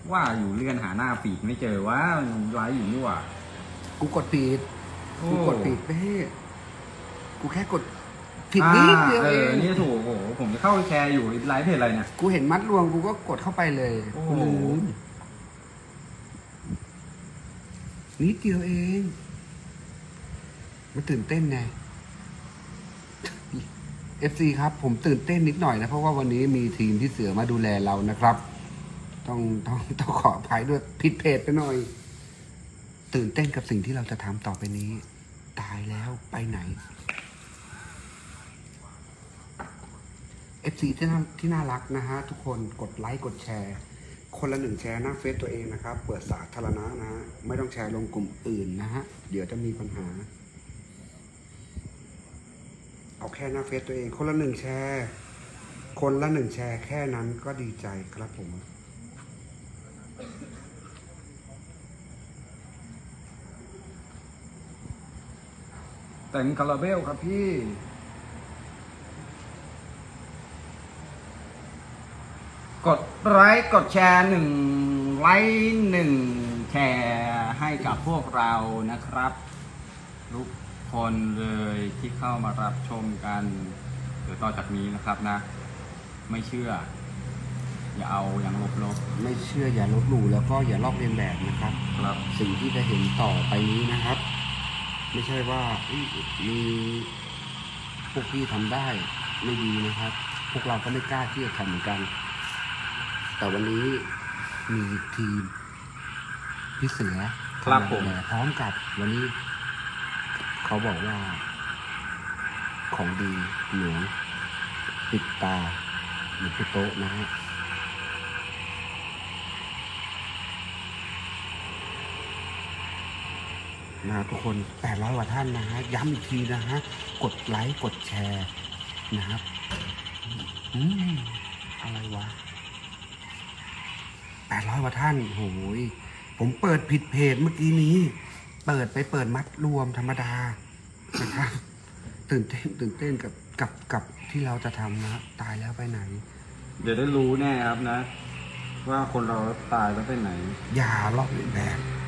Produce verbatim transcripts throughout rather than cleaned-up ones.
ว่าอยู่เลื่อนหาหน้าฟีดไม่เจอว่าไลฟ์อยู่นี่หว่ากูกดผิดกูกดผิดไปให้กูแค่กดผิดนิดเดียวเองนี่ถูกโอ้โหผมจะเข้าแชร์อยู่ไลฟ์เพจอะไรเนี่ยกูเห็นมัดรวมกูก็กดเข้าไปเลยโอ้โหนิดเดียวเองมันตื่นเต้นไง เอฟ ซี ครับผมตื่นเต้นนิดหน่อยนะเพราะว่าวันนี้มีทีมที่เสือมาดูแลเรานะครับต้องต้องต้องขออภัยด้วยผิดเพจไปหน่อยตื่นเต้นกับสิ่งที่เราจะทำต่อไปนี้ตายแล้วไปไหน เอฟ ซี ที่น่าที่น่ารักนะฮะทุกคนกดไลค์กดแชร์คนละหนึ่งแชร์หน้าเฟซตัวเองนะครับเปิดสาธารณะนะฮะไม่ต้องแชร์ลงกลุ่มอื่นนะฮะเดี๋ยวจะมีปัญหาเอาแค่หน้าเฟซตัวเองคนละหนึ่งแชร์คนละหนึ่งแชร์แค่นั้นก็ดีใจครับผมแต่งคาราเบลครับพี่กดไลค์กดแชร์หนึ่งไลค์หนึ่งแชร์ให้กับพวกเรานะครับทุกคนเลยที่เข้ามารับชมกันเดี๋ยวต่อจากนี้นะครับนะไม่เชื่ออย่าเอาอย่างลบลบไม่เชื่ออย่าลบหลู่แล้วก็อย่าลอกเลียนแบบนะครับครับสิ่งที่จะเห็นต่อไปนี้นะครับไม่ใช่ว่ามีพวกพี่ทำได้ไม่ดีนะครับพวกเราก็ไม่กล้าที่จะทำเหมือนกันแต่วันนี้มีทีมพี่เสือครับผมพร้อมกับวันนี้เขาบอกว่าของดีเหนือปิดตาหรือพุโตะนะฮะนะทุกคนแปดร้อยกว่าท่านนะฮะย้ำอีกทีนะฮะกดไลค์กดแชร์นะครับอืมอะไรวะแปดร้อยกว่าท่านโหยผมเปิดผิดเพจเมื่อกี้นี้เปิดไปเปิดมัดรวมธรรมดานะครับตื่นเต้นตื่นเต้นกับกับกับที่เราจะทำนะตายแล้วไปไหนเดี๋ยวได้รู้แน่ครับนะว่าคนเราตายแล้วไปไหนอย่าลอกเลียนแบบ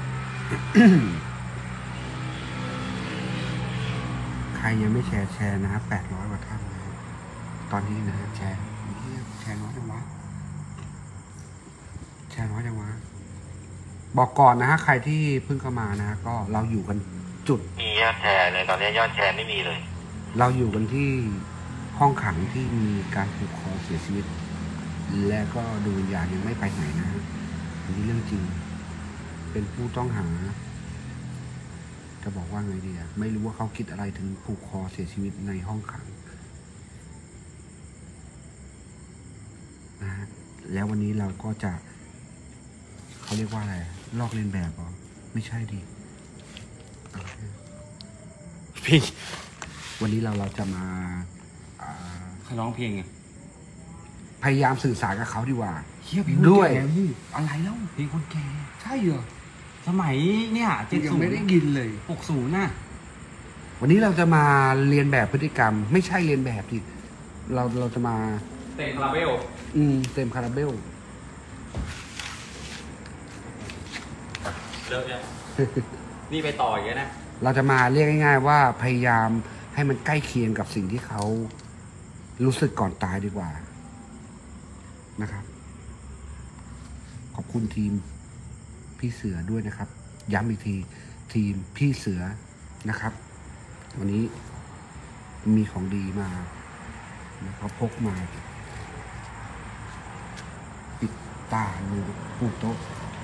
ใครยังไม่แชร์แชร์นะครับแปดร้อยกว่าท่านนะตอนนี้นะแชร์แชร์น้อยจังวะแชร์น้อยจังวะบอกก่อนนะฮะใครที่เพิ่งเข้ามานะก็เราอยู่กันจุดมียอดแชร์เลยตอนนี้ยอดแชร์ไม่มีเลยเราอยู่กันที่ห้องขังที่มีการผูกคอเสียชีวิตและก็ดูวิญญาณยังไม่ไปไหนนะอันนี้เรื่องจริงเป็นผู้ต้องหาจะบอกว่าไงดีอะไม่รู้ว่าเขาคิดอะไรถึงผูกคอเสียชีวิตในห้องขังนะฮะแล้ววันนี้เราก็จะเขาเรียกว่าอะไรลอกเลียนแบบเหรอไม่ใช่ดิพี่วันนี้เราเราจะมาร้องเพลงไงพยายามสื่อสารกับเขาดีกว่าเฮียเพลงด้วยอะไรแล้วเพลงคนแก่ใช่เหรอสมัยเนี่ยเจ็ดสิบยังไม่ได้ยินเลยหกศูนย์น่ะวันนี้เราจะมาเรียนแบบพฤติกรรมไม่ใช่เรียนแบบดิเราเราจะมาเต็มคาราเบลอืมเต็มคาราเบลเลิกเนี่ยนี่ไปต่ออย่างนี้นะเราจะมาเรียกง่ายๆว่าพยายามให้มันใกล้เคียงกับสิ่งที่เขารู้สึกก่อนตายดีกว่านะครับขอบคุณทีมพี่เสือด้วยนะครับย้ำอีกทีทีมพี่เสือนะครับวันนี้มีของดีมาเขาพกมาปิดตาหรือปูโต๊ะ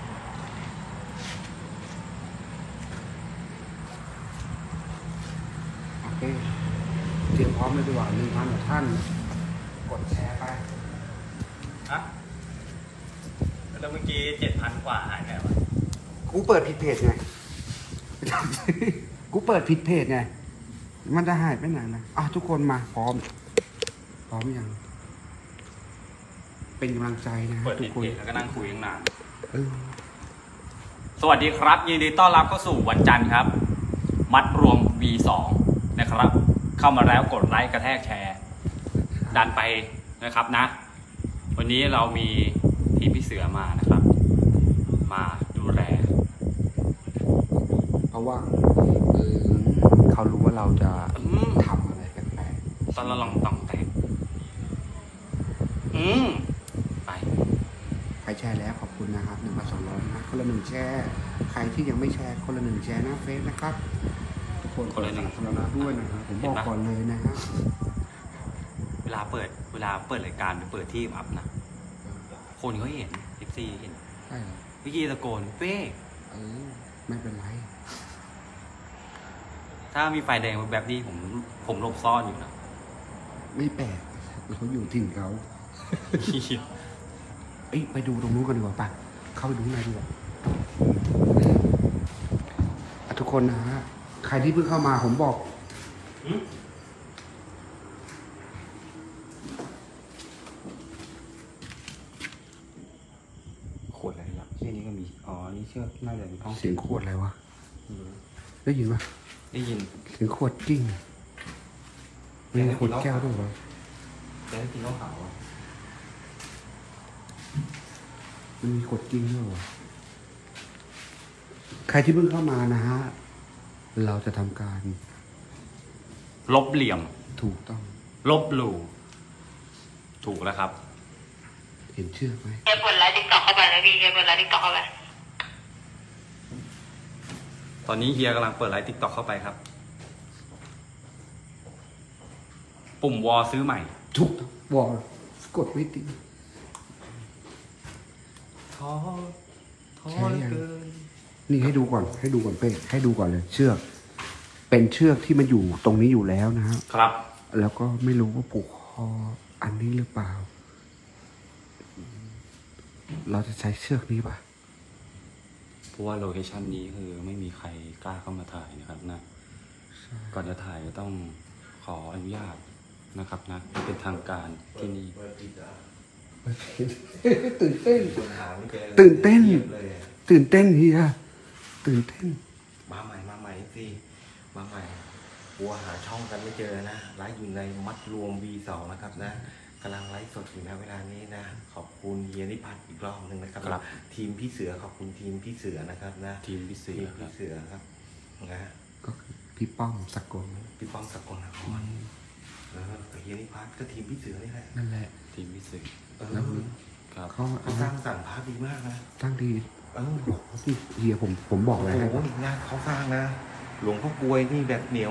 โอเคเตรียมพร้อมเลยดีกว่าหนึ่งพันท่านกดแชร์ไปฮะแล้วเมื่อกี้เจ็ดพันกว่าหายไปวะกูเปิดผิดเพจไง กูเปิดผิดเพจไงมันจะหายไปไหนนะอ่ะทุกคนมาพร้อมพร้อมยังเป็นกำลังใจนะเปิดผิดเพจแล้วก็นั่งคุยตั้งนานสวัสดีครับยินดีต้อนรับเข้าสู่วันจันทร์ครับมัดรวม วี สอง นะครับเข้ามาแล้วกดไลค์กระแทกแชร์ดันไปนะครับนะวันนี้เรามีทีมพี่เสือมานะครับมาดูแลเพราะว่าเออเขารู้ว่าเราจะทำอะไรแปลกตอนเราลองต้องแตกอืมไปๆใครแชร์แล้วขอบคุณนะครับหนึ่งพันสองร้อยนะคนละหนึ่งแชร์ใครที่ยังไม่แชร์คนละหนึ่งแชร์หน้าเฟซนะครับทุกคนคนละหนึ่งคนละนะด้วยนะครับผมบอกก่อนเลยนะฮะเวลาเปิด เวลาเปิดรายการไปเปิดที่อัพนะ คนเขาเห็นเอฟซีเห็นใช่เหรอวิกีตะโกนเป้เออไม่เป็นไรถ้ามีไฟแดงแบบนี้ผมผมหลบซ่อนอยู่นะไม่แปลกเขาอยู่ถิ่นเขาเอ้ยไปดูตรงนู้นกันดีกว่าปะเข้าไปดูข้างในดีกว่าอ่ะทุกคนนะฮะใครที่เพิ่งเข้ามาผมบอกขวดอะไรล่ะที่นี้ก็มี อ๋อ นี่เชือกน่าจะเป็นท้องเสียงขวดอะไรวะได้ยินปะได้ยินเสียงขวดกิ้งมีขวดแก้วด้วยวะจะให้กินเหล้าขาวอ่ะมันมีขวดกิ้งด้วยวะใครที่เพิ่งเข้ามานะฮะเราจะทำการลบเหลี่ยมถูกต้องลบหลู่ถูกแล้วครับเห็นเชือกไหมเฮียเปิดไลฟ์ติ๊กต็อกเข้าไปนะพี่เฮียเปิดไลฟ์ติ๊กต็อกเข้าไปตอนนี้เฮียกำลังเปิดไลฟ์ติ๊กต็อกเข้าไปครับ ปุ่มวอซื้อใหม่ถูกต้องวอลกดไม่ติดท้อท้อใช่ยังเกินนี่ให้ดูก่อน ให้ดูก่อนเป้ให้ดูก่อนเลย เชือก เป็นเชือกที่มันอยู่ตรงนี้อยู่แล้วนะฮะครับแล้วก็ไม่รู้ว่าผูกคออันนี้หรือเปล่า เราจะใช้เชือกนี้ป่ะเพราะว่าโลเคชันนี้คือไม่มีใครกล้าเข้ามาถ่ายนะครับนะ ก่อนจะถ่ายก็ต้องขออนุญาตนะครับนะเป็นทางการที่นี่ตื่นเต้นหาไม่เจอตื่นเต้นงียบเลยอะตื่นเต้นเฮียตื่นเต้นมาใหม่ มาใหม่สิมาใหม่กลัวหาช่องกันไม่เจอนะ ไลฟ์อยู่ในมัดรวม วี สอง นะครับนะกำลังไลฟ์สดอยู่นะเวลานี้นะ ขอบคุณเฮียนิพัฒน์อีกรอบหนึ่งนะครับครับทีมพี่เสือ ขอบคุณทีมพี่เสือนะครับนะทีมพิเศทีษมครัพี่บเสือครับนะก็คือพี่ป้อมสกลพี่ป้องสกลนครเออกับเฮียนิพัฒน์ก็ทีมพี่เสือนี่แหละนั่นแหละทีมพิเศษเออแล้วครับเขาเขาสร้างสรรค์พาร์ทดีมากนะตั้งดีเออโอ้โหที่เฮียผมผมบอกเลยโอ้ให้โหงานเขาสร้างนะ หลวงพ่อกลวยนี่แบบเหนียว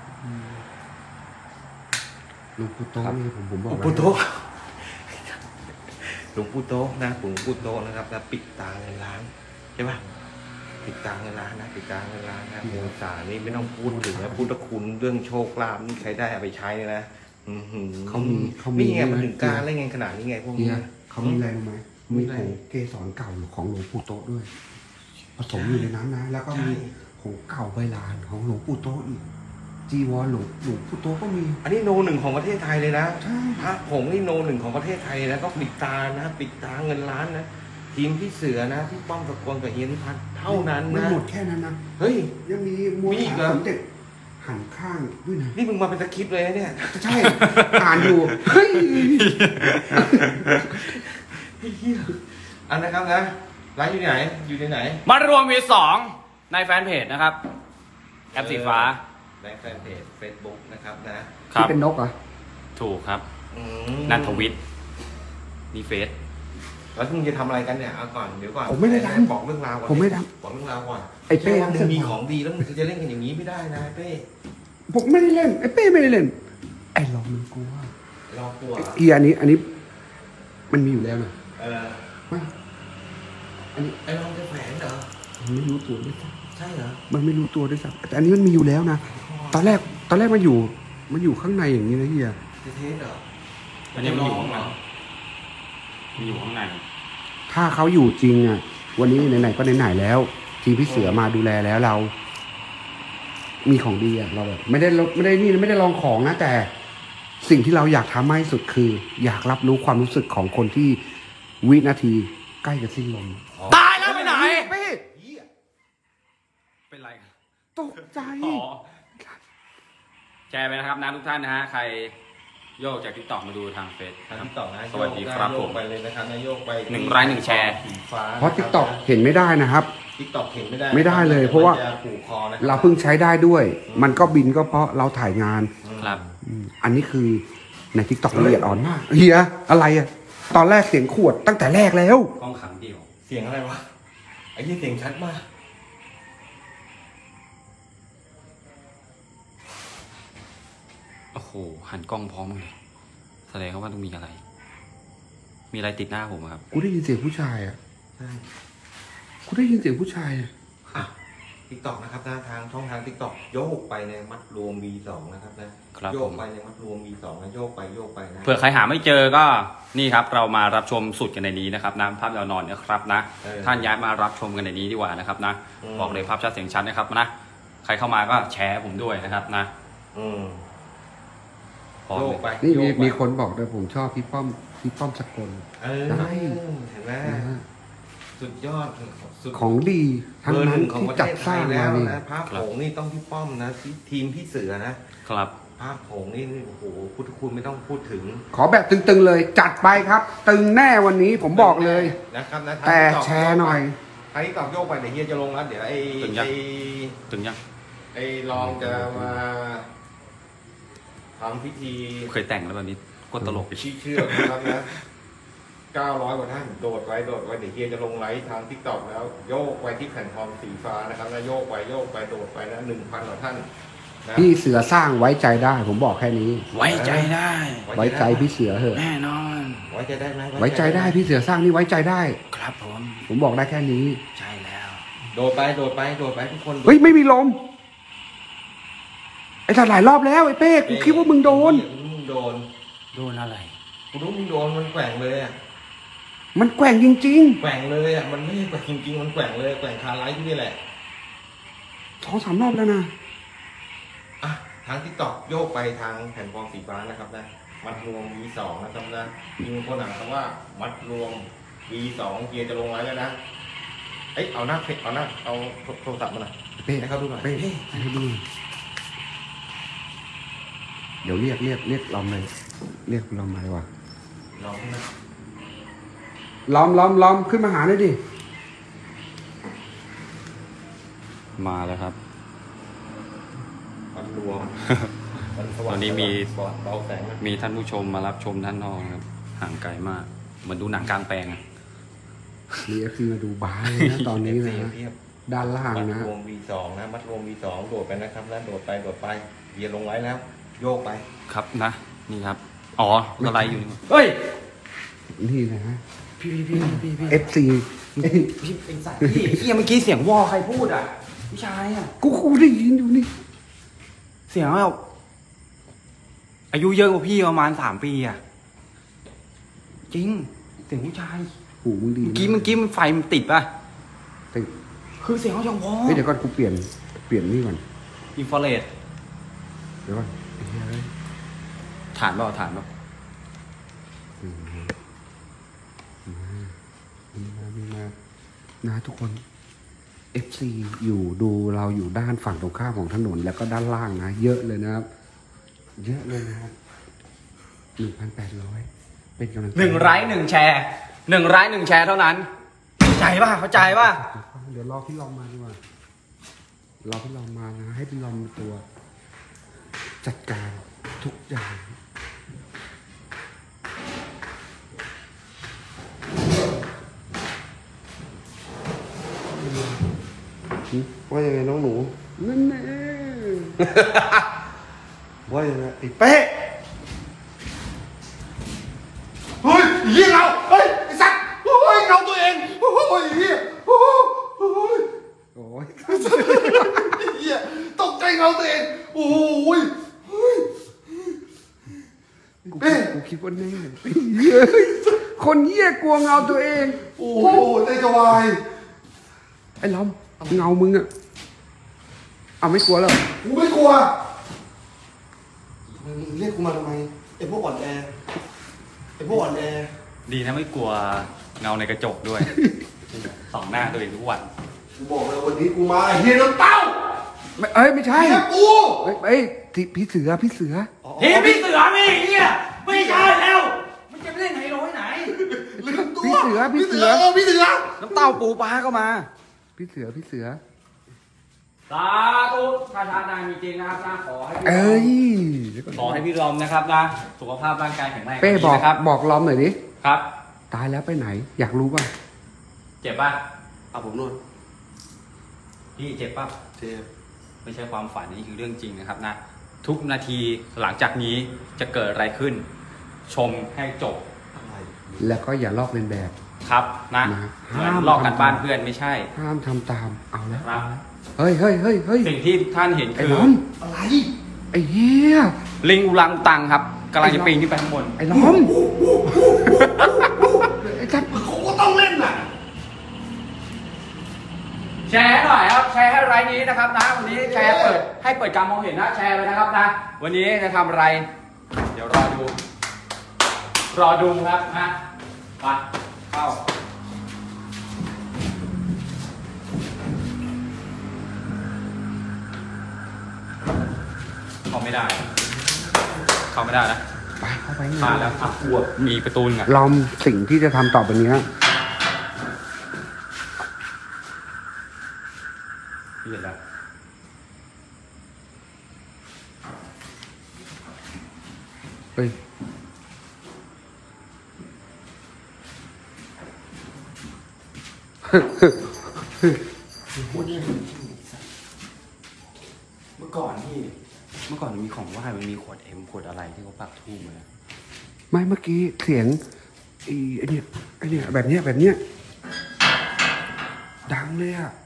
หลวงปู่โตนี่ผมผมบหอลกวงเลยปู่โตะหลวงปู่โตะนะหลวงปู่โตะนะครับนะปิดตาเงินล้านใช่ป่ะปิดตาเงินล้านนะปิดตาเงินล้านนะมวลสารนี่ไม่ต้องพูดถึงนะพุทธคุณเรื่องโชคลาภนี่ใครได้เอาไปใช้เลยนะอื้อหือเขามีเขามีนี่ไงมันถึงการเล่นไงขนาดนี้ไงพวกเฮีนี้ยเขามีอะไรรู้ไหมมีมีอะไรผงเกสรเก่าของหลวงปู่โตะด้วย ผสมอยู่ในนั้นนะ แล้วก็มีผงเก่าใบลานของหลวงปู่โตะอีก จีวรหลวงหลวงปู่โตะก็มีอันนี้โนหนึ่งของประเทศไทยเลยนะใช่พระผงนี่โนหนึ่งของประเทศไทยนะก็ปิดตานะปิดตาเงินล้านนะทีมพี่เสือนะพี่ป้อมตะกนกับเฮียนิพัฒน์เท่านั้นไม่นะหมดแค่นั้นนะเฮ้ยยังมีมวลมีอีกเหรสารอสมเด็จหันข้างด้วยนะนี่มึงมาเป็นสคริปต์เลยนะเนี่ยใช่ อ่านอยู่ เฮ้ยอันนะครับนะร้านอยู่ไหนอยู่ที่ไหนมารวมวีสองในแฟนเพจนะครับ แอปสีฟ้าในแฟนเพจ Facebook นะครับนะครัที่บเป็นนกเหรอถูกครับอืนันทวิทย์นี่เฟซแล้วมึงจะทำอะไรกันเนี่ยเอาก่อนเดี๋ยวก่อนผมไม่ได้ทำบอกเรื่องราวก่อนผมไม่ทบอกเรื่องราวก่อนไอ้เป้แค่ว่ามึงมีของดีแล้วมึงจะเล่นกันอย่างนี้ไม่ได้นะเป้ผมไม่ได้เล่น ไอ้เป้ไม่ได้เล่น ไอ้ลองมันกลัวรอกลัวเอียอันนี้ อันนี้ มันมีอยู่แล้วนะเออไม่อันนี้ไอ้ลองจะแฝงเหรอมันไม่รู้ตัวด้วยซ้ใช่เหรอำมันไม่รู้ตัวด้วยซ้ำแต่อันนี้มันมีอยู่แล้วนะ ตอนแรก ตอนแรกมันอยู่ มันอยู่ข้างในอย่างนี้นะเฮียจะเทสเหรออันนี้มันอยู่ข้างในมันอยู่ข้างในถ้าเขาอยู่จริงอ่ะ วันนี้ไหนๆก็ไหนๆแล้ว ทีมพี่เสือมาดูแลแล้วเรา มีของดีอ่ะเราแบบไม่ได้ไม่ได้นี่ไม่ได้ลองของนะแต่ สิ่งที่เราอยากทำมากที่สุดคือ อยากรับรู้ความรู้สึกของคนที่วินาทีใกล้จะสิ้นลมตายแล้วไปไหนเป้เป็นไรกันตกใจอ๋อแชร์ไปนะครับนะทุกท่านนะฮะ ใครโยกจากทิกตอกมาดูทางเฟซทางทิกตอกนะสวัสดีครับโยผกมไปเลยนะครับนะโยกไปหนึ่งไลค์หนึ่งแชร์สีฟ้าเพราะ TikTok เห็นไม่ได้นะครับทิกตอกเห็นไม่ได้ไม่ได้เลยเพราะว่ามันจผูกคอนะครับเราเพิ่งใช้ได้ด้วย มันก็บินก็เพราะเราถ่ายงานครับอืมอันนี้คือใน TikTok ละเอียดอ่อนมากเฮียอะไรอะตอนแรกเสียงขวดตั้งแต่แรกแล้วห้องขังเดี่ยวเสียงอะไรวะไอ้ยี่เสียงชัดมากโอ้โหหันกล้องพร้อมเลยแสดงว่าต้องมีอะไร มีอะไรติดหน้าผมอะครับกูได้ยินเสียงผู้ชายอะใช่กูได้ยินเสียงผู้ชายอะทิกตอกนะครับนะทางช่องทางทิกตอกโยกไปในมัดรวม วี สอง นะครับนะครับ โยผกมไปในมัดรวม วี สอง นะโยกไปโยกไปนะเผื่อใครหาไม่เจอก็นี่ครับ เรามารับชมสุดกันในนี้นะครับนะภาพยนอนนะครับนะเออท่านย้ายมารับชมกันในนี้ดีกว่านะครับนะอืมบอกเลยภาพชัดเสียงชัดนะครับนะใครเข้ามาก็แชร์ผมด้วยนะครับนะอืมพร้อมโยเลกยไปนี่โยมีกไปมีคนบอกด้วยผมชอบพี่ป้อมพี่ป้อมสกลเออได้เห็นไหมนะฮะสุดยอดสุดของดีทั้งเบอร์หนั้นนึ่งของที่ประจัเทดศสไทร้างยแล้มาวนี่นะภาพโขงนี่ต้องพี่ป้อมนะที่ทีมพี่เสือนะครับ ภาพโขงนี่โอ้โหพุทธคุณไม่ต้องพูดถึงขอแบบตึงๆเลยจัดไปครับ ตึงแน่วันนี้ผมบอกเลยนะครับนะแต่แชร์หน่อยทางที่ตอกโยกไปเดี๋ยวเฮียจะลงแล้วเดี๋ยวไอ้ถึงยังไอ้ถึงยังไอ้ลองจะมาทำพิธีเคยแต่งแล้วแบบนี้ก็ตลกไปชี้เชือกนะครับนะเก้าร้อยกว่าท่านโดดไว้โดดไว้เดี๋ยวเฮียจะลงไลฟ์ทางทิกตอกแล้ว โยกไปที่แผ่นทองสีฟ้านะครับนะโยกไปโยกไปโดดไปนะหนึ่งพันกว่าท่านนะพี่เสือสร้างไว้ใจได้ ผมบอกแค่นี้ไว้ใจได้ไว้ใจพี่เสือเหอะแน่นอนไว้ใจได้ไหมไว้ใจได้พี่เสือสร้างนี่ไว้ใจได้ครับผมผมบอกได้แค่นี้ใช่แล้วโดดไปโดดไปโดดไปทุกคนเฮ้ยไม่มีลมไอ้สัตว์หลายรอบแล้วไอ้เป้กูคิดว่ามึงโดนมึงโดนโดนอะไรกูรู้มึงโดนมันแกว่งเลยอ่ะมันแกว่งจริงแกว่งเลยอ่ะมันไม่ใช่แกว่งจริงๆมันแกว่งเลยแกว่งคาไลท์ที่นี่แหละๆสองสามรอบแล้วนะอ่ะทางทิกตอกโยกไปทางแผ่นฟองสีฟ้านะครับนะมัดรวม วี สอง นะครับนะยิงคนหาคำว่ามัดรวม วี สอง เกียร์จะลงไว้แล้วนะเอ้ยเอาหน้าเพจเอาหน้าเอาโทรศัพท์มาหน่อยเป้ให้เขาดูหน่อยเป้ให้ดูหน่อยเดี๋ยวเรียกเรียกเรียกลอมเลย เรียกลอมมาดีกว่าลองขึ้นมาล้อมล้อมล้อมขึ้นมาหาหน่อยดิมาแล้วครับมัดรวมมันสตว่าอง นนี้มีเบาแสงนะมีท่านผู้ชมมารับชมท่านนองครับห่างไกลมากเหมือนดูหนังกลางแปลงอะมีเอฟซีมาดูบาร์เลยนะตอนนี้นะเทียบด้านล่างมัดนะรวม วี สอง นะมัดรวม วี สอง โดดไปนะครับแล้วโดดไปโดดไปเกียร์ลงไว้แล้ว โยกไปครับนะ นี่ครับ อ๋อสไลด์อยู่นี่เฮ้ยนี่นะฮะพี่พี่พี่พี่พี่เอฟซีพี่เป็นสัตว์พี่เฮียเมื่อกี้เสียงวอใครพูดอ่ะพี่ชายอ่ะกูกูได้ยินอยู่นี่เสียงแบบอายุเยอะกว่าพี่ประมาณสามปีอ่ะจริงเสียงผู้ชายหูมึงดีเมื่อกี้เมื่อกี้มันไฟมันติดป่ะติดคือเสียงเขาจะวอเฮ้ยเดี๋ยวก่อนกูเปลี่ยนเปลี่ยนนี่ก่อนอินฟราเรดเดี๋ยวก่อนไอ้เหี้ยเอ้ยฐานเปล่าฐานเปล่าอืมมีมามีมานะทุกคน เอฟซี อยู่ดูเราอยู่ด้านฝั่งตรงข้ามของถนนแล้วก็ด้านล่างนะ เยอะเลยนะครับ เยอะเลยนะครับหนึ่งพันแปดร้อยเป็นกำลังใจหนึ่งไลค์หนึ่งแชร์หนึ่งไลค์หนึ่งแชร์เท่านั้นเข้าใจป่ะเข้าใจป่ะเดี๋ยวรอพี่ลองมาดีกว่า รอพี่ลองมานะ ให้พี่ลองเป็นตัว จัดการทุกอย่างว่ายังไงน้องหนูนั่นแน่ว่ายังไงไอ้เป๊ะเฮ้ยเหี้ยเราเฮ้ยไอ้สัตว์เฮ้ยเงาตัวเองโอ้ยเหี้ยโอ้ยโอ้ยเหี้ยตกใจเงาตัวเองโอ้ยเฮ้ยกูกูคิดว่าแน่เหี้ยคนเหี้ยกลัวเงาตัวเองโอ้โหใจจะวายไอ้ล้อมเงามึงอะเอาไม่กลัวแล้วกูไม่กลัวมึงเรียกกูมาทำไมไอ้พวกอ่อนแอไอ้พวกอ่อนแอดีนะไม่กลัวเงาในกระจกด้วย ส่องหน้าตัวเองทุกวันกูบอกเลยวันนี้กูมาไอ้เฮียน้ำเต้าไม่เอ้ยไม่ใช่เมียกูเอ้ยเอ้ยที่พี่เสือพี่เสือทีมพี่เสือมีเนี่ยไม่ใช่แล้วมันจะไปเล่นไฮโลที่ไหนลืมตัวพี่เสือพี่เสือเออพี่เสือน้ำเต้าปูปลาก็มาพี่เสือพี่เสือสาธุถ้าชาติหนามีจริงนะครับนะขอให้พี่เอ้ยขอให้พี่รอมนะครับนะสุขภาพร่างกายแข็งแรงเป้บอกนะครับบอกลอมหน่อยดิครับตายแล้วไปไหน อยากรู้ป่ะเจ็บป่ะเอาผมนวดพี่เจ็บป่ะเจ็บไม่ใช่ความฝันนี่คือเรื่องจริงนะครับนะทุกนาทีหลังจากนี้จะเกิดอะไรขึ้น ชมให้จบอะไรแล้วก็อย่าลอกเลียนแบบครับนะนะเหมือนห้ามลอกกันทำบ้านเพื่อนไม่ใช่ห้ามทำตามเอาแล้วครับเฮ้ยเฮ้ยเฮ้ยเฮ้ยสิ่งที่ทุกท่านเห็นไอ้คือล้อมอะไรไอ้เหี้ยลิงอุลังตังครับกำลังจะปีนขึ้นไปข้างบนไอ้ล้อมไอ้จัดเขาก็ต้องเล่นน่ะแชร์หน่อยครับแชร์ให้ไรนี้นะครับนะวันนี้แชร์เปิดให้เปิดการมองเห็นนะแชร์ไปนะครับนะวันนี้จะทำอะไร เดี๋ยวรอดู รอดูครับนะไปเข้าเข้าไม่ได้ เข้าไม่ได้นะไปเข้าไปมาแล้วอ่ะอวดมีประตูนึงอ่ะลอมสิ่งที่จะทำต่อไปนี้เห็นแล้วเฮ้ยเมื่อก่อนที่เมื่อก่อนมันมีของไหว้มันมีขวดเอ็มขวดอะไรที่เขาปักทูบมาไม่เมื่อกี้เสียงไอ้ไอ้เนี่ยไอ้เนี่ยแบบเนี้ยแบบเนี้ยดังเลยอะ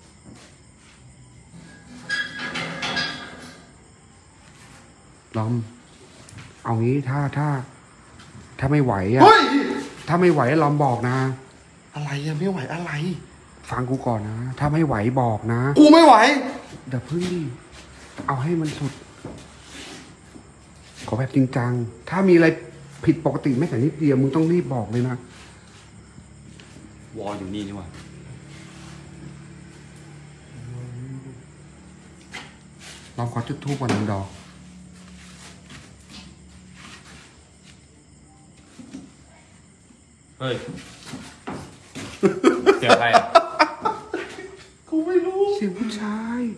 ลอม เอางี้ถ้าถ้า ถ้าไม่ไหวอะเฮ้ยถ้าไม่ไหวลอมบอกนะอะไรอะไม่ไหวอะไรฟังกูก่อนนะ ถ้าไม่ไหวบอกนะกูไม่ไหวเดี๋ยวพึ่งดิเอาให้มันสุด ขอแบบจริงจัง ถ้ามีอะไรผิดปกติแม้แต่นิดเดียวมึงต้องรีบบอกเลยนะวอลอยู่นี่นี่หว่าลองขอจุดทูบก่อนหนึ่งดอกเฮ้ย เสียงใครอ่ะกูไม่รู้เสียงผู้ชาย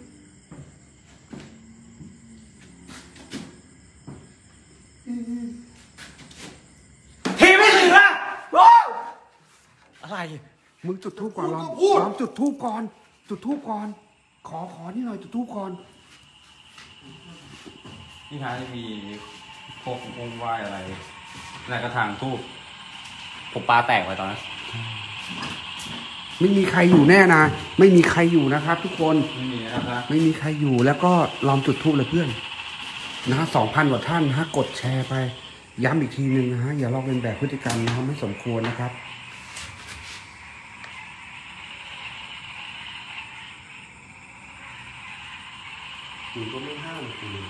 ทีไม่ถึงอ่ะอะไรมึงจุดทูบก่อนลองพูดลองจุดทูบก่อน จุดทูบก่อน ขอขอนี่หน่อยจุดทูบก่อนนี่ฮะที่มีพวกองค์ไหว้อะไรในกระถางทูบผมปลาแตกไปตอนนั้นไม่มีใครอยู่แน่นะ ไม่มีใครอยู่นะครับทุกคนไม่มีนะครับนะไม่มีใครอยู่แล้วก็ลองจุดทูบเลยเพื่อน นะสองพันกว่าท่านนะฮะกดแชร์ไป ย้ำอีกทีหนึ่งนะฮะ อย่าลอกเลียนแบบพฤติกรรมนะครับไม่สมควรนะครับกูก็ไม่ห้ามกูเลย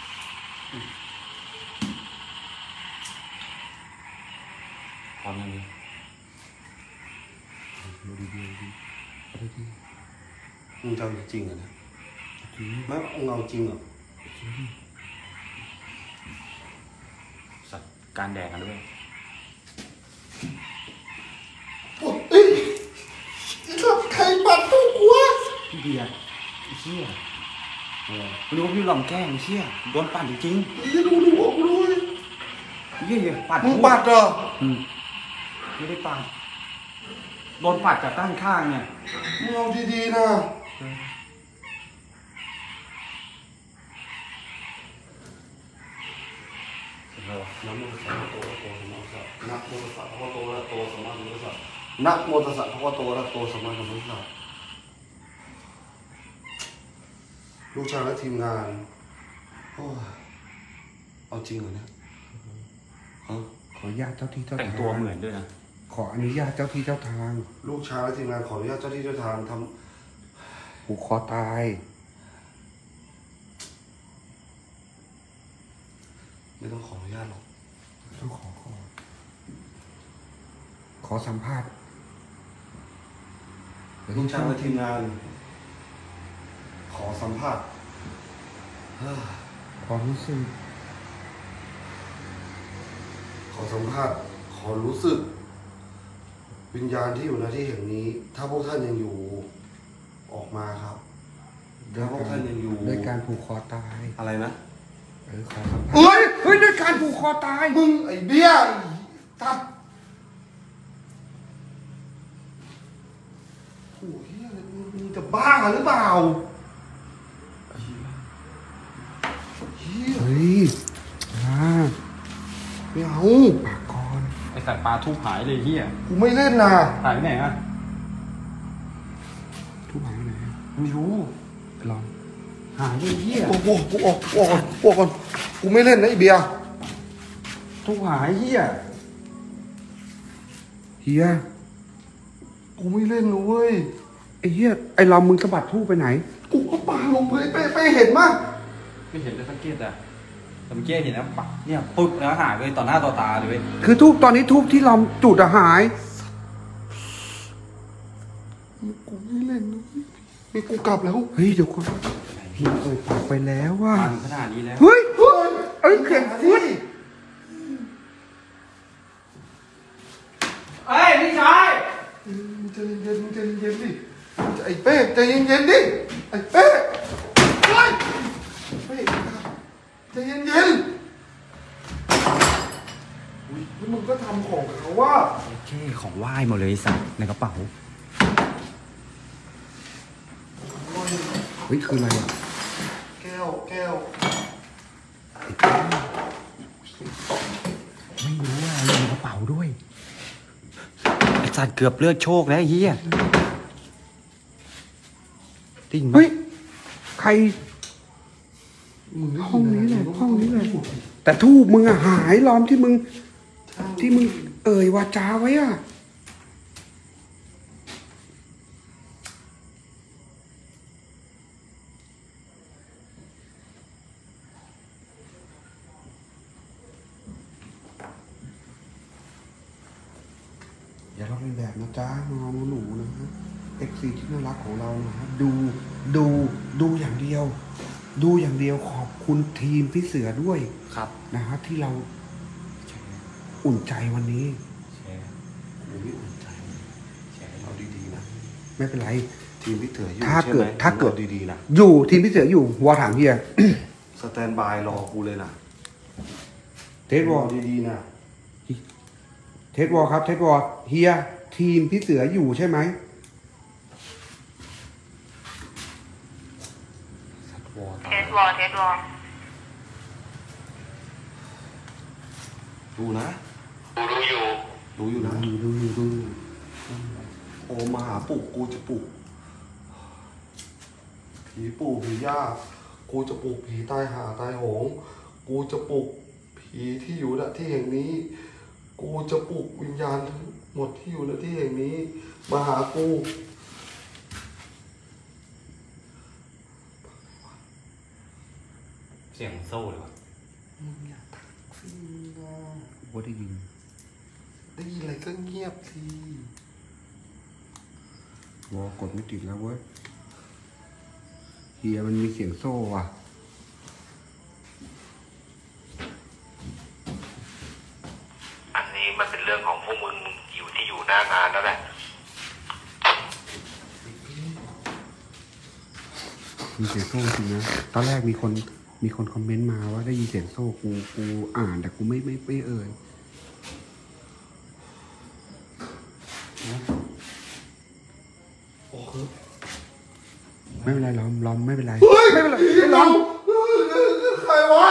พร้อมยังไงดูดีดีดีเอาดีดีมึงจะเอาจริงเหรอเนี่ยไม่มึงเอาจริงเหรอสัตว์การแดกกันด้วยเอ้ยใครปัดตู้กูวะพี่เบียร์ไอ้เชี่ยไม่รู้ว่าพี่หลอมแกล้งไอ้เชี่ยโดนปั่นจริงนี่ดูดูดูดูดิๆเยี่ยปั่นมึงปัดเหรออืมไม่ได้ปั่นโดนปัดจากด้านข้างเนี่ยมึงเอาดีๆนะนะโมตัสสะภะคะวะโตอะระหะโตสัมมาสัมพุทธัสสะนะโมตัสสะภะคะวะโตอะระหะโตสัมมาสัมพุทธัสสะนะโมตัสสะภะคะวะโตอะระหะโตสัมมาสัมพุทธัสสะลูกชายและทีมงานโอ้ยเอาจริงเหรอเนี่ยฮะขออนุญาตเจ้าที่เจ้าแต่งทางตัวเหมือนด้วยนะขออนุญาตเจ้าที่เจ้าทางลูกชายและทีมงานขออนุญาตเจ้าที่เจ้าทางทผูกคอตายำไม่ต้องขออนุญาตหรอกต้องขอขอขอสัมภาษณ์ลูกชายและทีมงาน ขออสัมผัสความรู้สึกขอสัมผัสขอรู้สึกวิญญาณที่อยู่ในที่แห่งนี้ ถ้าพวกท่านยังอยู่ออกมาครับถ้าพวกท่านยังอยู่ด้วยการผูกคอตายอะไรนะเออขอสัมผัสเฮ้ยเฮ้ยด้วยการผูกคอตายมึงไอ้เบี้ยตัดโอ้ยมึงจะบ้าหรือเปล่าเฮียเฮ้ยอ่าไม่เอาปากกรไอสัตว์ปลาทุบหายเลยเฮียกูไม่เล่นนะหายไปไหนอะทุกหายไปไหนไม่รู้ไปลองหายเลยเฮียกูกูกูออกกูออกก่อนกูออกก่อนกูไม่เล่นนะไอ้เบียร์ทุบหายเฮียเฮียกูไม่เล่นนะเว้ยไอ้เฮียไอ้ลำมึงสะบัดทู่ไปไหนกูก็ปาลงเลยไปไปเห็นมั้ยไม่เห็นเลยสังเกตอะแต่เมื่อกี้เห็นนะปักเนี่ยปึ๊บแล้วหายเลยต่อหน้าต่อตาเลยเว้ยคือทูบตอนนี้ทูบที่ลำจุดอะหายกูไม่เล่นนะนี่กูกลับแล้วเฮ้ยเดี๋ยวก่อนมึงเอ่ยปากไปแล้วว่ามันขนาดนี้แล้วเฮ้ยเฮ้ยเอ้ยเข็มฟุตเอ้ยพี่ชายมึงใจเย็นๆมึงใจเย็นๆดิไอ้เป้ใจเย็นๆดิไอ้เป้เฮ้ยเป้ใจเย็นๆอุ้ยแล้วมึงก็ทำของเขาว่าโอเคของไหว้หมดเลยสัตว์ในกระเป๋าเฮ้ยคืออะไรอะแก้วแก้วไม่รู้ว่าอะไรในกระเป๋าด้วยไอสัตว์เกือบเลือดโชคแล้วไอ้เฮียจริงไหมเฮ้ยใครมึได้ยิห้องนี้แหละะไรห้องนี้แหละ แต่ทูบมึงอะหายล้อมที่มึง ที่มึงเอ่ยวาจาไว้อะ อย่าลอกเลียนแบบนะจ๊ะน้องหนูๆนะฮะเอ็กซีที่น่ารักของเรานะฮะดูดูดูอย่างเดียว ดูอย่างเดียวขอบคุณทีมพี่เสือด้วยครับนะฮะที่เราอุ่นใจวันนี้แชร์โอ้ยอุ่นใจแชร์เอาดีๆนะไม่เป็นไรทีมพี่เถื่ออยู่ถ้าเกิดใช่ไหมถ้าเกิดอดีๆนะอยู่ทีมพี่เสืออยู่วอถามเฮียสแตนบายรอกูเลยนะเทสวอลดีๆนะเทสวอลครับเทสวอลเฮียทีมพี่เสืออยู่ใช่ไหมเทสวอลเทสวอลดูนะดูอยู่ดูอยู่นะดูดูดูดูโอมาหาปลุกกูจะปลุกผีปู่ผีย่ากูจะปลุกผีตายหาตายโหง กูจะปลุกผีที่อยู่ณที่แห่งนี้ กูจะปลุกวิญญาณทั้งหมดที่อยู่ณที่แห่งนี้ มาหากูเสียงโซ่เลยวะมึงอย่าทักสินะว่าได้ยินได้ยินอะไรก็เงียบสิวอลกดไม่ติดแล้วเว้ยเฮียมันมีเสียงโซ่ว่ะอันนี้มันเป็นเรื่องของพวกมึงอยู่ที่อยู่หน้างานแล้วแหละมีเสียงโซ่จริงนะตอนแรกมีคนมีคนคอมเมนต์มาว่าได้ยินเสียงโซ่กูกูอ่านแต่กูไม่ไม่ไม่เอ่ยโอ้โหไม่เป็นไรล้อมล้อมไม่เป็นไรเฮ้ยไม่เป็นไรไม่ร้องใครวะ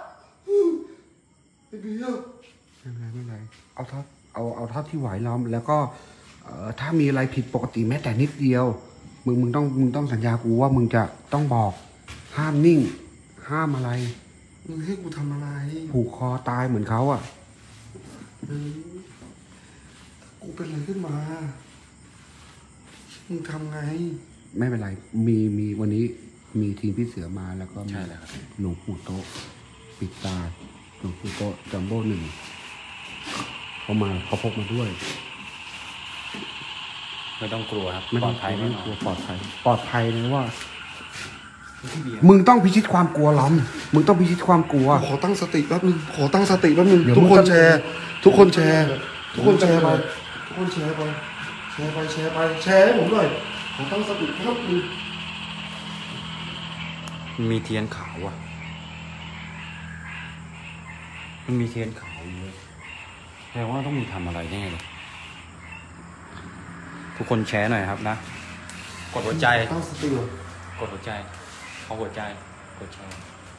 ไอ้เบี้ยไม่เป็นไรไม่เป็นไรเอาเท่าเอาเอาเท่าที่ไหวล้อมแล้วก็เอ่อถ้ามีอะไรผิดปกติแม้แต่นิดเดียว มึงมึงต้องมึงต้องสัญญากูว่ามึงจะต้องบอก ห้ามนิ่ง ห้ามอะไรมึงให้กูทำอะไรผูกคอตายเหมือนเขาอ่ะเออกูเป็นอะไรขึ้นมา มึงทำไงไม่เป็นไร มีมีวันนี้มีทีมพี่เสือมาแล้วก็มีใช่แล้วครับหลวงปู่โต๊ะปิดตาหลวงปู่โต๊ะจัมโบ้หนึ่งเขามาเขาพกมาด้วยไม่ต้องกลัวครับไม่ปลต้อองดภัยไม่แน่ต้องนกลัวอนปลอดภัย ปลอดภัยเลยว่าพี่เบียร์มึงต้องพิชิตความกลัวล้อม มึงต้องพิชิตความกลัวขอตั้งสติแป๊บนึงขอตั้งสติแป๊บนึงเดี๋ยวทุกมึงคนต้องแชร์ ทุกคนแชร์ ทุกคนแชร์ไปทุกคนแชร์ไปแชร์ไปแชร์ไปแชร์ให้ผมหน่อยขอตั้งสติแป๊บนึงมันมีเทียนขาวอ่ะ มันมีเทียนขาวอยู่เลยแปลว่าต้องมีทำอะไรแน่เลย ทุกคนแชร์หน่อยครับนะ กดหัวใจตั้งสติเหรอกดหัวใจเอาหัวใจ กดแชร์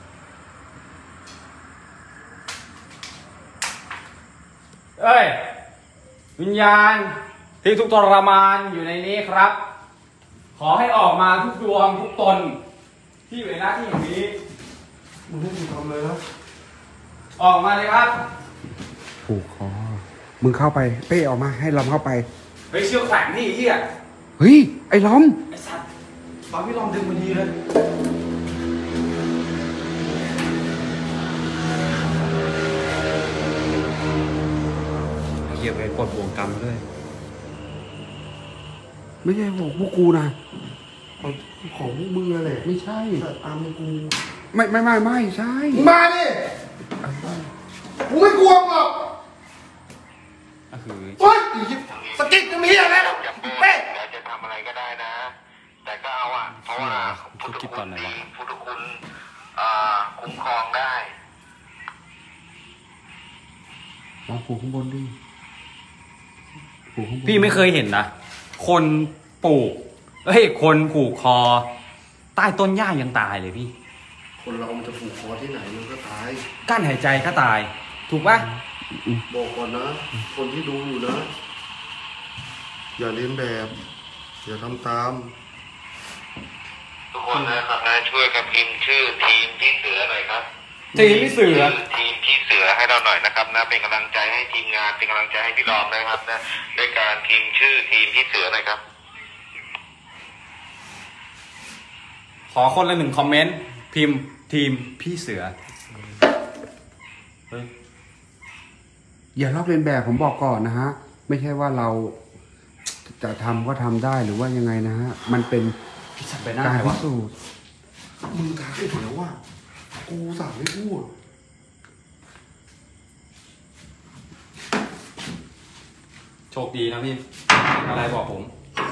เอ้ย วิญญาณที่ทุกทรมานอยู่ในนี้ครับ ขอให้ออกมาทุกดวงทุกตน ที่อยู่ในหน้าที่อย่างนี้มึงให้กูทำเลยนะออกมาเลยครับผูกคอ มึงเข้าไป เป้ออกมาให้ล้อมเข้าไปเฮ้ยเชือกแข็งนี่ไอ้เหี้ยเฮ้ย ไอ้ล้อมไอ้สัตว์ตอนพี่ลองดึงพอดีเลยไอ้เหี้ยไปกดบ่วงกรรมด้วยไม่ใช่ของพวกกูนะเอาของพวกมึงนั่นแหละไม่ใช่แต่ตามกูไม่ไม่ไม่ไม่ใช่มึงมาดิกูไม่กลัวมึงหรอกก็คือเฮ้ยไอ้เหี้ยสกิดจะมีอะไรหรอกอย่าเปิดเป้เดี๋ยวจะทำอะไรก็ได้นะ แต่ก็เอาอ่ะ เพราะว่าพุทธคุณมีพุทธคุณเอ่อคุ้มครองได้ลองผูกข้างบนดิผูกข้างบนพี่ไม่เคยเห็นนะ คนปลูกเฮ้ย คนผูกคอ ใต้ต้นหญ้ายังตายเลยพี่คนเรามันจะผูกคอที่ไหนมันก็ตายกั้นหายใจก็ตาย ถูกปะบอกก่อนนะ คนที่ดูอยู่นะ อย่าเลียนแบบ อย่าทำตามทุกคนนะครับนะช่วยกันพิมพ์ชื่อทีมพี่เสือหน่อยครับทีมพี่เสือทีมพี่เสือให้เราหน่อยนะครับนะเป็นกำลังใจให้ทีมงานเป็นกำลังใจให้พี่รอมนะครับนะด้วยการพิมพ์ชื่อทีมพี่เสือหน่อยครับขอคนละหนึ่งคอมเมนต์ พิมพ์ทีมพี่เสือ เฮ้ยอย่าลอกเลียนแบบผมบอกก่อนนะฮะ ไม่ใช่ว่าเราจะทำก็ทำได้หรือว่ายังไงนะฮะ มันเป็นพี่สัตว์ไปหน้าการใครพิวะสูจน์มึงท้าให้แล้วว่า กูสั่งให้พูดโชคดีนะพี่ อะไรบอกผม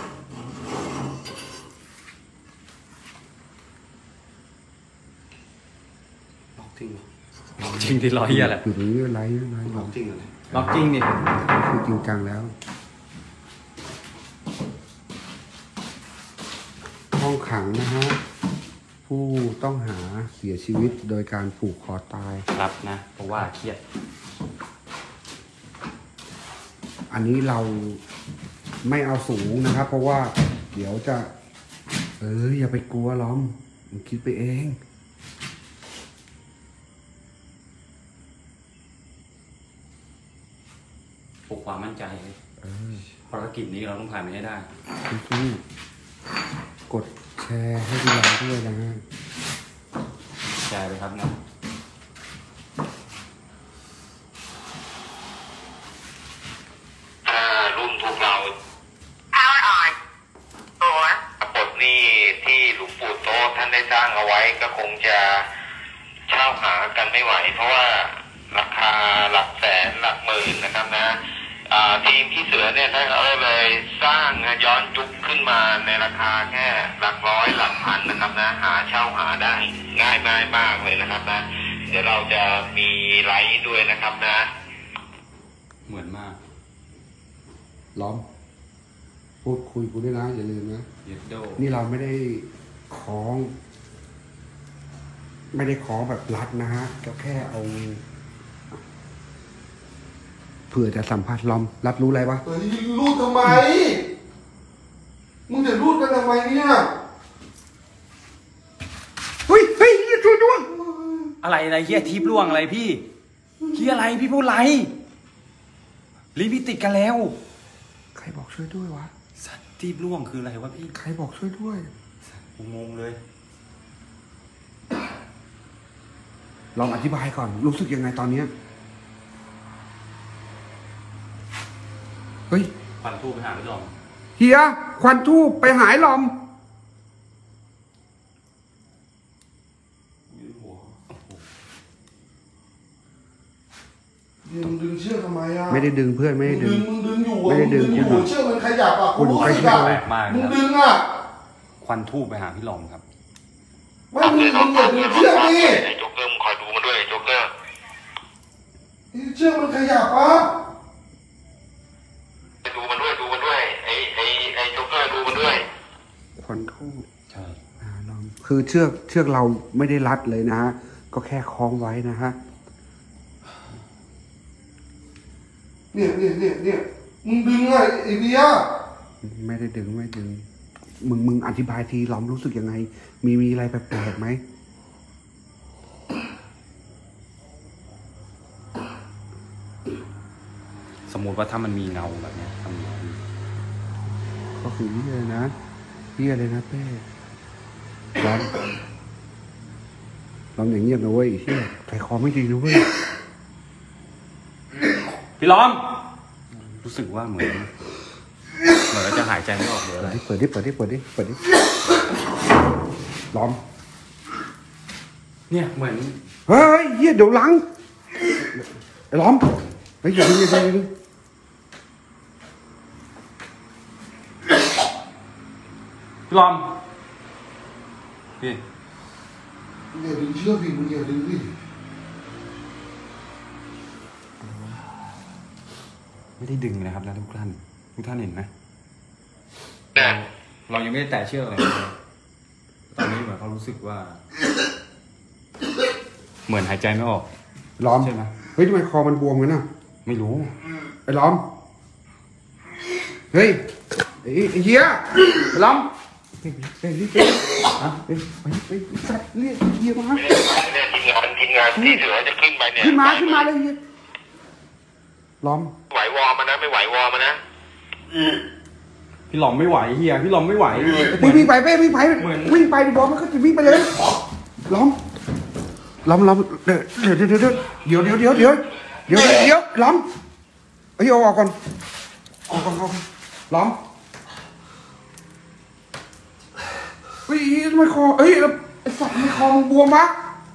ล็อกจริงเหรอจริงที่ร้อยเหี้ยแหละอยู่ตรงนี้ไลฟ์ไลฟ์ล็อกจริงเหรอเนี่ยล็อกจริงดิคือจริงจังแล้ว ห้องขังนะฮะ ผู้ต้องหาเสียชีวิตโดยการผูกคอตายครับนะ เพราะว่าเครียดอันนี้เราไม่เอาสูงนะครับ เพราะว่าเดี๋ยวจะ เอออย่าไปกลัวล้อมมึงคิดไปเองปลุกความมั่นใจเลยเออภารกิจนี้เราต้องผ่านมันให้ได้สู้ๆกดแชร์ให้พี่เราด้วยนะฮะแชร์ไปครับนะถ้ารุ่นพวกเรา Power on four บทนี้ที่หลวงปู่โตท่านได้สร้างเอาไว้ก็คงจะเช่าหากันไม่ไหว เพราะว่าราคาหลักแสนหลักหมื่นนะครับนะอ่าทีมพี่เสือเนี่ยท่านก็เลยสร้างย้อนยุคขึ้นมาในราคาแค่หลักร้อยหลักพันนะครับนะหาเช่าหาได้ง่ายง่ายมากเลยนะครับนะเดี๋ยวเราจะมีไลฟ์ด้วยนะครับนะเหมือนมากล้อม พูดคุยกูด้วยนะ อย่าลืมนะเย็ดโดนี่เราไม่ได้คล้อง ไม่ได้คล้องแบบรัดนะฮะก็แค่เอาเผื่อจะสัมผัสล้อม รับรู้อะไรวะเฮ้ยรูดทำไม มึงจะรูดกันทำไมเนี่ยเฮ้ยเฮ้ยช่วยด้วยอะไรอะไรเฮียทิพย์ล่วงอะไรพี่เฮียอะไรพี่พูดอะไรรีบพี่ติดกันแล้วใครบอกช่วยด้วยวะสัตว์ทิพย์ล่วงคืออะไรวะพี่ใครบอกช่วยด้วยผมงงเลยลองอธิบายก่อน รู้สึกยังไงตอนเนี้ยเฮ้ยควันทูบไปหาพี่ลองเฮียควันทูบไปหายลอมมึงดึงเชือกทำไมอ่ะไม่ได้ดึงเพื่อนไม่ได้ดึงมึงดึงอยู่ไม่ได้ดึงมึงอยู่เชือกมันขยับอ่ะกูอยู่รู้ใกล้สึกเชือกอ่ะแปลกมากมึงนะครับดึงอ่ะควันทูบไปหาพี่หลอมครับไม่มึงมึงอย่าดึงเชือกดิไอ้โจ๊กเกอร์มึงคอยดูมันด้วยไอ้โจ๊กเกอร์เชือกมันขยับอ่ะดูมันด้วยดูมันด้วยไอ้ไอ้ไอ้โจ๊กเกอร์ดูมันด้วยควันทูบใช่อ่าลองคือเชือกเชือกเราไม่ได้รัดเลยนะฮะ ก็แค่คล้องไว้นะฮะเนี่ยเนี่ยเนี่ยเนี่ยมึงดึงอ่ะไอ้เบียร์ไม่ได้ดึงไม่ดึง มึงมึงอธิบายทีล้อมรู้สึกยังไง มีมีอะไรแปลกๆไหมสมมุติว่าถ้ามันมีเงาแบบเนี้ยทำยังไงก็คือเฮียเลยนะเฮียเลยนะเป้ล้อมล้อมอย่างเงียบนะเว้ยเฮียใจคอไม่ดีนะเว้ยพี่หลอม รู้สึกว่าเหมือนเหมือนจะหายใจไม่ออกเลยอะไรเปิดดิเปิดดิเปิดดิเปิดดิล้อมเนี่ยเหมือนเฮ้ยเฮียเดี๋ยวหลังไอ้ล้อมเฮ้ยอย่าดึงอย่าดึงอย่าดึงพี่หลอมพี่อย่าดึงเชือกดิมึงอย่าดึงดิไม่ได้ดึงนะครับนะทุกท่านทุกท่านเห็นไหมเนี่ยเรายังไม่ได้แตะเชือกเลยนะตอนนี้เหมือนเขารู้สึกว่า เหมือนหายใจไม่ออกล้อมใช่ไหมเฮ้ยทำไมคอมันบวมกันน่ะไม่รู้ไอ้ล้อมเฮ้ยไอ้ไอ้เฮียไอ้ล้อมเฮ้ยเฮ้ยเฮ้ยเฮ้ยฮะเฮ้ยไปไปไปสัตว์เรียกเฮียมาเนี่ยทีมงานทีมงานที่เสือจะขึ้นไปเนี่ยขึ้นมาขึ้นมาเลยเฮียล้อมไหววอร์มันนะไม่ไหววอร์มันนะพี่หลอมไม่ไหวเฮียพี่หลอมไม่ไหววิ่งวิ่งไปเป้วิ่งไปเหมือนวิ่งไปบอลมันก็จะวิ่งไปเลยล้อมล้อมล้อมเดี๋ยวเดี๋ยวเดี๋ยวเดี๋ยวเดี๋ยวเดี๋ยวเดี๋ยวเดี๋ยวเดี๋ยวเดี๋ยวล้อมเฮ้ยเอาออกก่อนออกก่อนออกก่อนล้อมเฮ้ยทำไมคอเฮ้ยแล้วไอ้สัตว์ทำไมคอมึงบวมวะ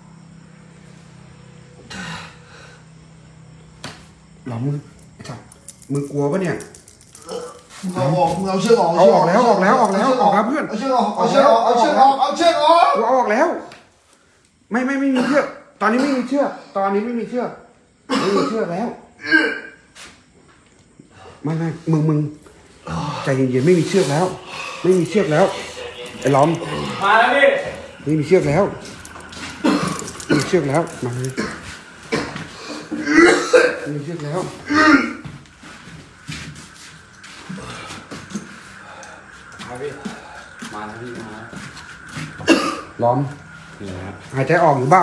ล้อมมึงไอ้สัตว์มึงกลัวปะเนี่ยมึงเอาออกมึงเอาเชือกออกเอาออกแล้วออกแล้วออกแล้วออกแล้วเพื่อนเอาเชือกออกเอาเชือกออกเอาเชือกออกเอาเชือกออกกูเอาออกแล้ว ไม่ไม่ไม่มีเชือกตอนนี้ไม่มีเชือกตอนนี้ไม่มีเชือกไม่มีเชือกแล้วไม่ไม่มึงมึงใจเย็นๆไม่มีเชือกแล้ว ไม่มีเชือกแล้วไอ้ล้อมมาแล้วพี่ไม่มีเชือกแล้วไม่มีเชือกแล้วมาเลยไม่มีเชือกแล้วมาพี่มาแล้วพี่มาล้อมนี่นะหายใจออกหรือเปล่า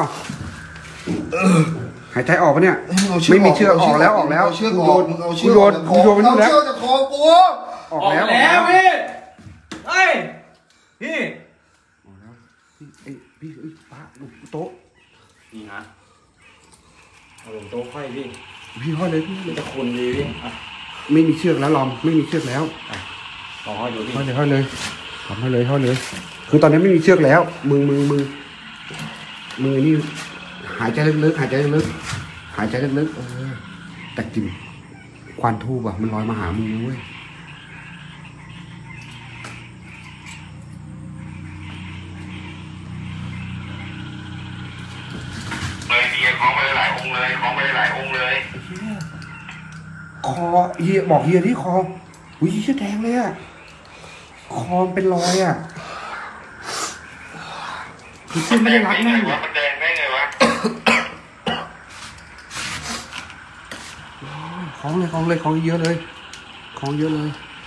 หายใจออกปะเนี่ยมึงเอาไม่มีเชือกออกแล้วออกแล้วเชือกกูอโยอกนมึงเอากูเชือกโยนกูโยนไปนู่นแล้วเอาเชือกจากคอกูออกแล้วออกแล้แล้ว วพี่เฮ้ยพี่ออกแล้วไอ้พี่ไอ้ป้าลูกโต๊ะนี่ฮะเอาลงโต๊ะค่อยพี่พี่ห้อยเลยพี่ห้อยเลยจะคนดีพี่อ่ะไม่มีเชือกแล้วลอมไม่มีเชือกแล้วลองค่อยดูพี่ห้อยเลยห้อยเลยทำห้อยเลยห้อยเลย คือตอนนี้ไม่มีเชือกแล้ว มึงมึงมึงมึงไอ้นี่หายใจลึกๆหายใจลึกๆหายใจลึกๆเออแต่กลิ่นควันทูบอะมันลอยมาหามึงนะเว้ยเลยเดียของไปหลายองค์เลยของไปหลายองค์เลยคอเฮียบอกเฮียที่คออุ้ยเฮียแดงเลยอะคอมันเป็นรอยอะคือเส้นไม่ได้รัดไงแน่นวะมันแดงได้ไงวะคล้องเลยคล้องเลยคล้องเยอะเลยคล้องเยอะเลย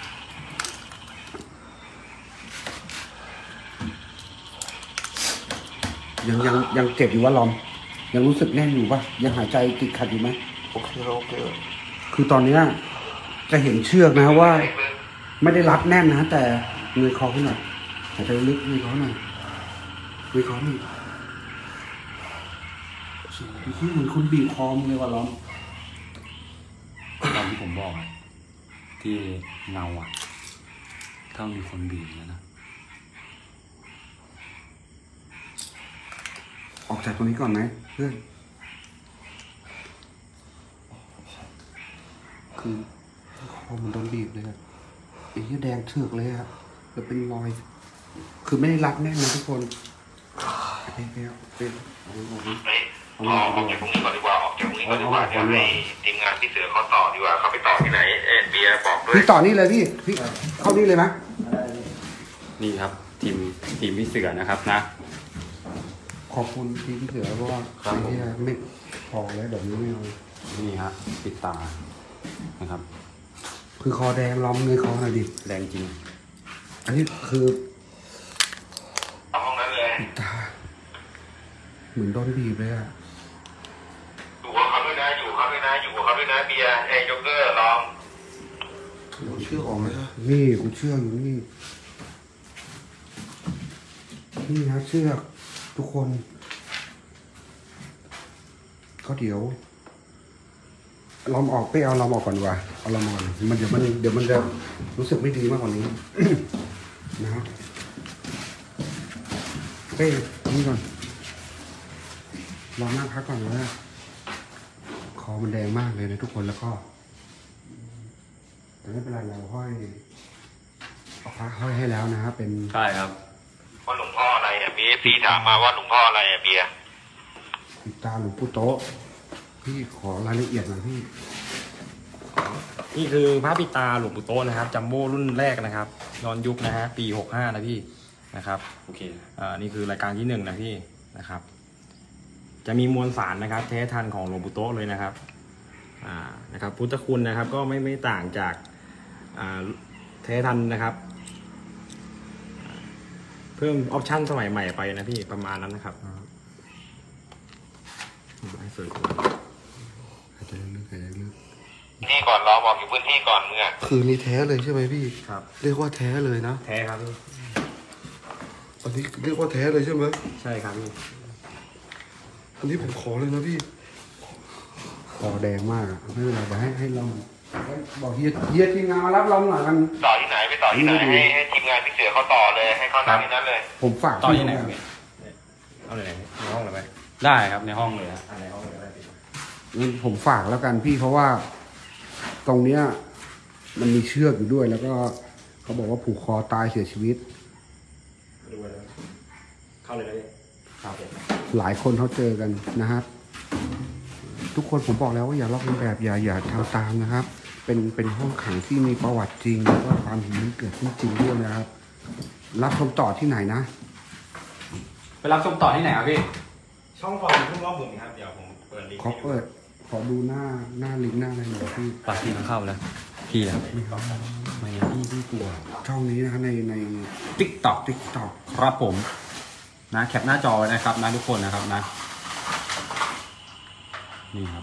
ยังยังยังเจ็บอยู่วะลอม ยังรู้สึกแน่นอยู่ปะยังหายใจติดขัดอยู่ไหมโอเคโอเคคือตอนเนี้ยจะเห็นเชือกนะว่า ไม่ได้รัดแน่นนะแต่เงยคอขึ้นหน่อยหายใจลึกเงยคอหน่อยเงยคอหน่อยที่เหมือนคนบีบคอมึงเลยว่ะลอมตอนที่ผมบอกอะที่เงาอ่ะถ้ามีคนบีบเนี่ยนะออกจากตรงนี้ก่อนไหมเพื่อนคือคอมันโดนบีบเลยอะไอ้ที่แดงเถือกเลยอะแล้วเป็นรอย คือไม่ได้รัดแน่นนะทุกคนไปไปไปเอาออกเฮ้ยออกออกจากตรงนี้ก่อนดีกว่าออกจากตรงนี้ก่อนดีกว่าเดี๋ยวให้ทีมงานพี่เสือเขาต่อดีกว่าเขาไปต่อที่ไหนเอ๊ะเบียร์บอกด้วยพี่ต่อนี่เลยพี่พี่เข้านี่เลยไหมนี่ครับ ทีมทีมพี่เสือนะครับนะขอบคุณพี่พี่เสือเพราะว่าครับผมไอ้เหี้ยไม่พอแล้วแบบนี้ไม่เอานี่ฮะปิดตานะครับคือคอแดงล้อมเงยคอหน่อยดิแรงจริงอันนี้คือเอาห้องนั้นเลยตาเหมือนโดนบีบเลยอะอยู่กับเขาด้วยนะอยู่กับเขาด้วยนะอยู่กับเขาด้วยนะเบียร์เอ้ยโจ๊กเกอร์ลองเชือกออกไหมครับนี่กูเชื่อกอยู่นี่ นี่นะเชือกทุกคน ก็เดี๋ยวลอมออกไปเอาลอมออกก่อนดีกว่าเอาลอมออกมันเดี๋ยวมันเดี๋ยวมันจะรู้สึกไม่ดีมากกว่านี้ นะฮะเป้นี่ก่อนรอหน้าพักก่อนนะคอมันแดงมากเลยนะทุกคนแล้วก็แต่ไม่เป็นไรเราห้อยเอาพระห้อยให้แล้วนะฮะเป็นใช่ครับว่าหลวงพ่ออะไรอ่ะมีพี่ถามมาว่าหลวงพ่ออะไรอ่ะเบียร์ปิดตาหลวงปู่โต๊ะพี่ขอรายละเอียดหน่อยพี่นี่คือพระปิดตาหลวงปู่โตะนะครับจัมโบ้รุ่นแรกนะครับย้อนยุคนะฮะปีหกห้านะพี่นะครับโอเคอ่านี่คือรายการที่หนึ่งนะพี่นะครับ จะมีมวลสารนะครับแท้ทันของหลวงปู่โตะเลยนะครับอ่านะครับพุทธคุณนะครับก็ไม่ไม่ต่างจากอ่าแท้ทันนะครับ เพิ่มออปชั่นสมัยใหม่ไปนะพี่ประมาณนั้นนะครับให้สวยกว่าหายใจลึกๆหายใจลึกนี่ก่อนรอบอกอยู่พื้นที่ก่อนเมื่อคือนี่แท้เลยใช่ไหมพี่ครับเรียกว่าแท้เลยนะแท้ครับพี่อันนี้เรียกว่าแท้เลยใช่ไหมใช่ครับพี่อันนี้ผมขอเลยนะพี่คอแดงมากอะไม่เป็นไรเดี๋ยวให้ให้ลองบอกเฮียเฮียทีมงานมารับลองหน่อยกันต่อที่ไหนไปต่อที่ไหนให้ให้ทีมงานพี่เสือเขาต่อเลยให้เขานั่งที่นั้นเลยผมฝากต่อที่ไหนพี่เอาไหนในห้องเลยไหมได้ครับในห้องเลยฮะในห้องเลยได้พี่งั้นผมฝากแล้วกันพี่เพราะว่า ตรงเนี้ย มันมีเชือกอยู่ด้วย แล้วก็เขาบอกว่าผูกคอตายเสียชีวิตดูเลยเข้าเลยเลยครับผมหลายคนเขาเจอกันนะครับ ทุกคนผมบอกแล้วว่าอย่าลอกเลียนแบบอย่าอย่าทำตามนะครับ เป็นเป็นห้องขังที่มีประวัติจริงแล้วก็ความเห็นมันเกิดขึ้นจริงด้วยนะครับ รับชมต่อที่ไหนนะไปรับชมต่อที่ไหนครับพี่ช่องฟอร์มทุ่งรอบหมุนครับเดี๋ยวผมเปิดลิงก์ขอเปิด ขอดูหน้าหน้าลิงก์หน้าอะไรหน่อยพี่ปาที่มันเข้าแล้ว พี่แล้วไม่พี่พี่กลัวช่องนี้นะครับในในติ๊กต็อกติ๊กต็อกครับผมนะแคปหน้าจอไว้นะครับนะทุกคนนะครับนะนี่ครับ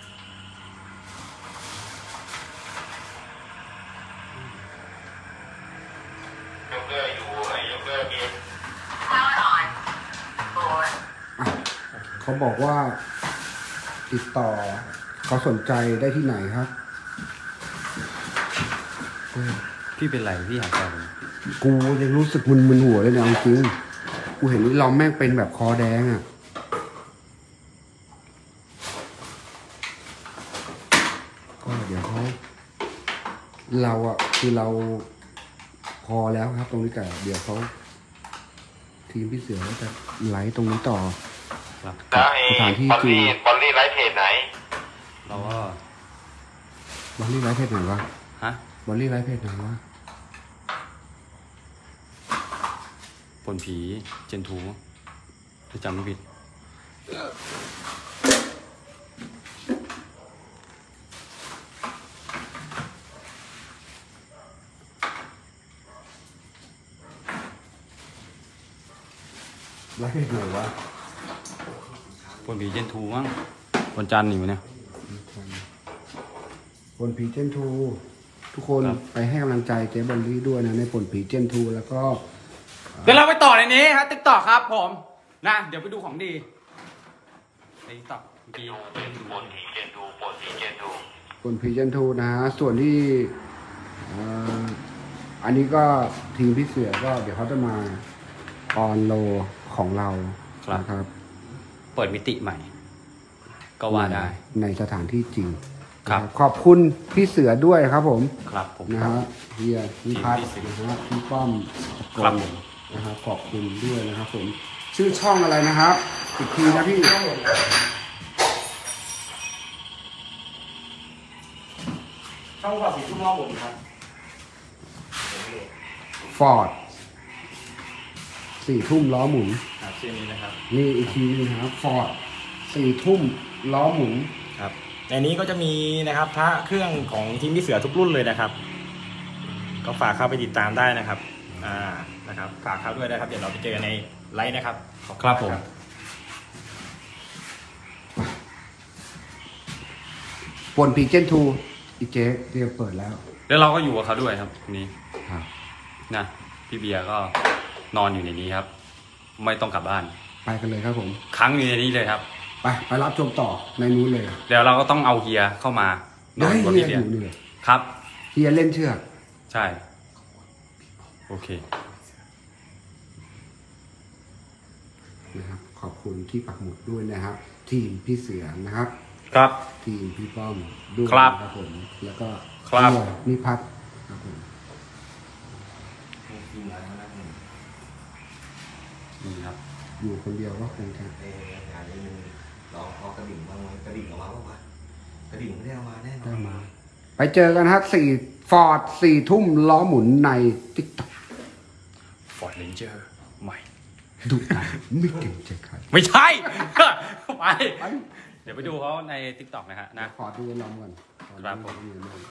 โจ๊กเกอร์อยู่ไอ้โจ๊กเกอร์เบียร์เขาบอกว่า ติดต่อเขาสนใจได้ที่ไหนครับเออพี่เป็นไรพี่หายใจผมกูยังรู้สึกมึนๆหัวเลยเนี่ยเอาจริงกูเห็นนี่เราแม่งเป็นแบบคอแดงอ่ะก็เดี๋ยวเขาเราอ่ะคือเราพอแล้วครับ ตรงนี้แต่เดี๋ยวเขาทีมพี่เสือก็จะไลฟ์ตรงนี้ต่อครับแล้วไอ้สถานที่บอลจริงลี่บอลลี่ไลฟ์เพจไหนเราก็บอลลี่ไลฟ์เพจไหนวะฮะบอลลี่ไลฟ์เพจไหนวะปนผีเจนทูถ้าจำไม่ผิดไลฟ์เพจไหนวะปนผีเจนทูมั้งวันจันทร์นี่มั้ยเนี่ยผลผีเจนทูทุกคนครับไปให้กำลังใจเจ๊บอลลี่ด้วยนะในผลผีเจนทูแล้วก็เดี๋ยวเราไปต่อในนี้ครับติ๊กต็อกครับผมนะเดี๋ยวไปดูของดีในติ๊กต็อกเมื่อกี้ปนทีเจนดูปนทีเจนดูผลผีเจนทูนะฮะส่วนที่เอ่ออันนี้ก็ทีมพี่เสือก็เดี๋ยวเขาจะมาออนโลของเรานะครับเปิดมิติใหม่ ก็ว่าได้ในสถานที่จริงครับขอบคุณพี่เสือด้วยครับผมครับผมนะฮะเฮียพี่พัฒน์พี่เสือนะฮะพี่ป้อมครับผมนะครับขอบคุณด้วยนะครับผมชื่อช่องอะไรนะครับอีกทีนะพี่ช่องกว่าสีทุ่มรอบหมดครับฟอร์ดสี่ทุ่มล้อหมุนครับชื่อนี้นะครับนี่อีกทีนึงนะครับฟอร์ดสี่ทุ่มล้อหมุนครับในนี้ก็จะมีนะครับพระเครื่องของทีมพี่เสือทุกรุ่นเลยนะครับ ก็ฝากเข้าไปติดตามได้นะครับอ่านะครับฝากเข้าด้วยนะครับเดี๋ยวเราไปเจอในไลฟ์นะครับขอณครับผมปนพีเจนทูอีเจเรียกเปิดแล้วแล้วเราก็อยู่กับเขาด้วยครับทีนี้ครับนะพี่เบียร์ก็นอนอยู่ในนี้ครับ ไม่ต้องกลับบ้านไปกันเลยครับผมค้างอยู่ในนี้เลยครับไปไปรับชมต่อในนู้นเลยเดี๋ยวเราก็ต้องเอาเฮียเข้ามานอนให้บนเฮียพี่เบีอยร์ยู่นี่เลยครับเฮียเล่นเชือกใช่ โอเคนะครับขอบคุณที่ปักหมุดด้วยนะครับ ทีมพี่เสือนะครับครับทีมพี่ป้อมด้วยครับนะครับผมแล้วก็ครับเฮียนิพัฒน์ครับผมนี่ครับอยู่คนเดียวก็คงจะเอองานนี้มันลองเอากระดิ่งบ้างไหมกระดิ่งออกมาบ้างปะกระดิ่งไม่ได้เอามาแน่นอได้นมา ไปเจอกันฮะสี่ฟอร์ดสี่ทุ่มล้อหมุนในติ๊กต็อก Ford Ranger ใหม่ดูดันไม่เก่งใจใครไม่ใช่ ไป เดี๋ยวไปดูเขาใน ทิกตอก นะฮะนะขอดูลองก่อนครับผมขอดู